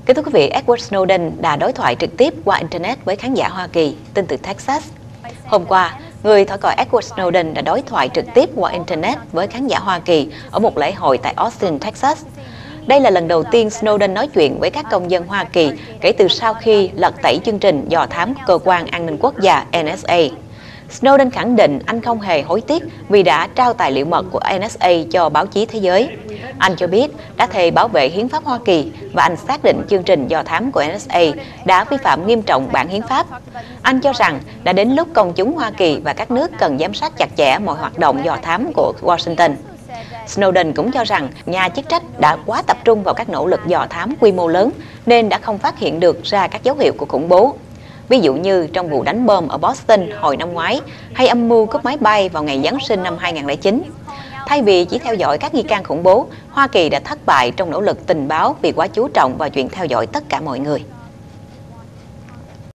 Kính thưa quý vị, Edward Snowden đã đối thoại trực tiếp qua Internet với khán giả Hoa Kỳ, tin từ Texas. Hôm qua, người thổi còi Edward Snowden đã đối thoại trực tiếp qua Internet với khán giả Hoa Kỳ ở một lễ hội tại Austin, Texas. Đây là lần đầu tiên Snowden nói chuyện với các công dân Hoa Kỳ kể từ sau khi lật tẩy chương trình dò thám Cơ quan An ninh Quốc gia NSA. Snowden khẳng định anh không hề hối tiếc vì đã trao tài liệu mật của NSA cho báo chí thế giới. Anh cho biết đã thề bảo vệ hiến pháp Hoa Kỳ và anh xác định chương trình dò thám của NSA đã vi phạm nghiêm trọng bản hiến pháp. Anh cho rằng đã đến lúc công chúng Hoa Kỳ và các nước cần giám sát chặt chẽ mọi hoạt động dò thám của Washington. Snowden cũng cho rằng nhà chức trách đã quá tập trung vào các nỗ lực dò thám quy mô lớn nên đã không phát hiện được ra các dấu hiệu của khủng bố. Ví dụ như trong vụ đánh bom ở Boston hồi năm ngoái hay âm mưu cướp máy bay vào ngày Giáng sinh năm 2009. Thay vì chỉ theo dõi các nghi can khủng bố, Hoa Kỳ đã thất bại trong nỗ lực tình báo vì quá chú trọng vào chuyện theo dõi tất cả mọi người.